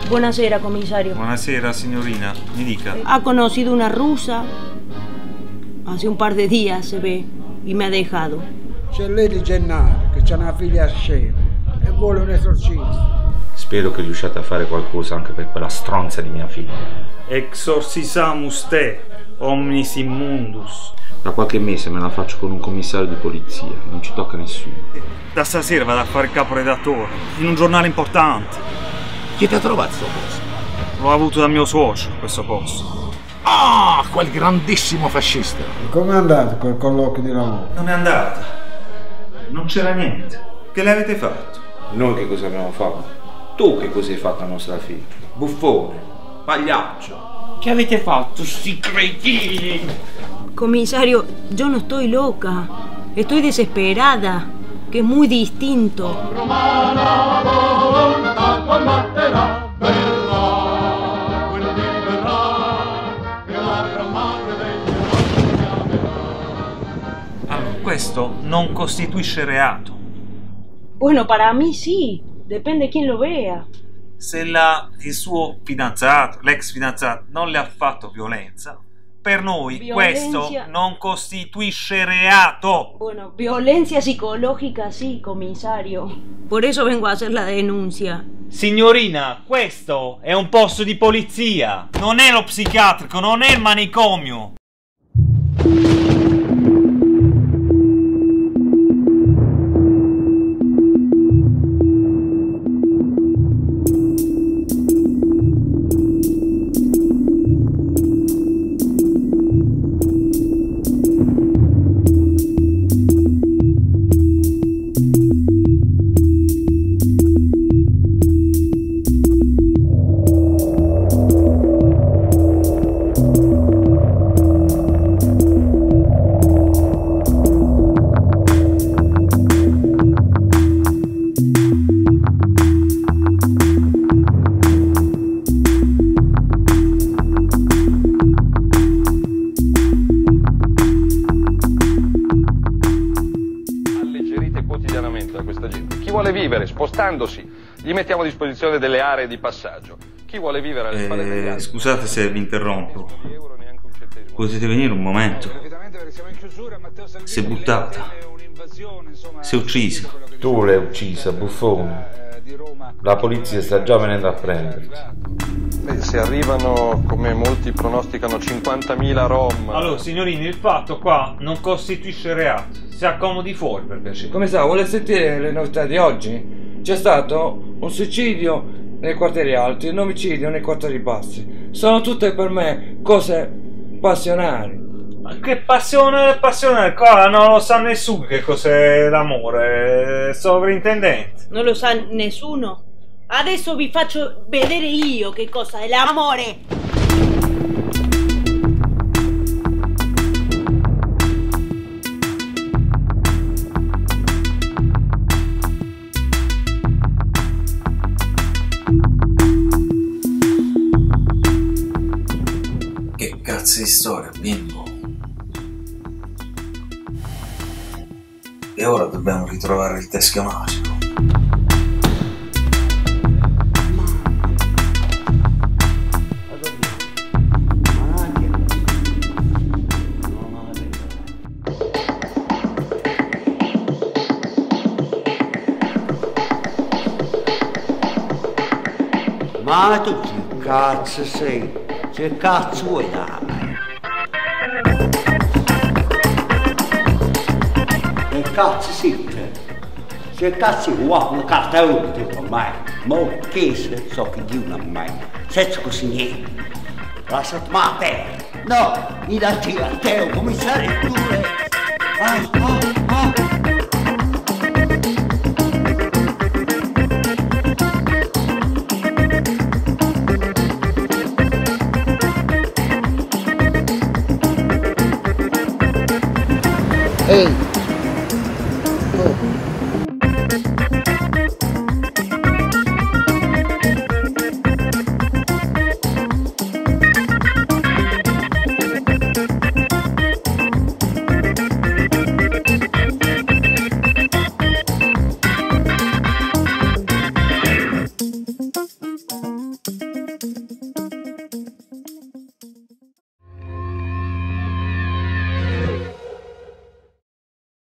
Buonasera, comisario. Buonasera, signorina. Mi dica. Ha conocido una rusa hace un par de días, se ve, y me ha dejado. C'è lei di Gennaro, che c'ha una figlia scema e vuole un esorcismo. Spero che riusciate a fare qualcosa anche per quella stronza di mia figlia. Exorcisamus te, omnis immundus. Da qualche mese me la faccio con un commissario di polizia, non ci tocca nessuno. Da stasera vado a fare il caporedattore in un giornale importante. Chi ti ha trovato sto posto? L'ho avuto dal mio suocero, questo posto. Ah, quel grandissimo fascista. Com'è andato quel colloquio di lavoro? Non è andata. Non c'era niente. Che le avete fatto? Noi che cosa abbiamo fatto? Tu che cosa hai fatto a nostra figlia? Buffone, pagliaccio. Che avete fatto, sti cretini? Comisario, yo no estoy loca. Estoy desesperada, que es muy distinto. Allora, questo non costituisce reato. Bueno, para mí sí. Depende quién lo vea. Se il suo fidanzato, l'ex fidanzato, non le ha fatto violenza, per noi Violencia. questo non costituisce reato. Bueno, violencia psicológica sí, comisario. Por eso vengo a hacer la denuncia. Signorina, questo è un posto di polizia. Non è lo psichiatrico, non è il manicomio. Da questa gente. Chi vuole vivere spostandosi, gli mettiamo a disposizione delle aree di passaggio. Chi vuole vivere alle spalle degli altri. Scusate se vi interrompo. Potete venire un momento? Si è buttata. Si è uccisa. Tu l'hai uccisa, buffone. La polizia sta già venendo a prenderti. Beh, se arrivano, come molti pronosticano, 50.000 rom. Allora, signorini, il fatto qua non costituisce reato. Si accomodi fuori, per piacere. Come sa, vuole sentire le novità di oggi? C'è stato un suicidio nei quartieri alti e un omicidio nei quartieri bassi. Sono tutte per me cose passionali. Ma che passione, qua non lo sa nessuno che cos'è l'amore, sovrintendente. Non lo sa nessuno. Adesso vi faccio vedere io che cosa è l'amore. Che cazzo di storia, bimbo? E ora dobbiamo ritrovare il teschio magico. Ma tu che cazzo sei? Che cazzo vuoi da me? Che cazzo siete? Che cazzo vuoi una carta utile per me? Ma che se so che di una me? Senza così niente. Lasciati ma te! No, mi dai a te, commissario pure! Ehi! Oh.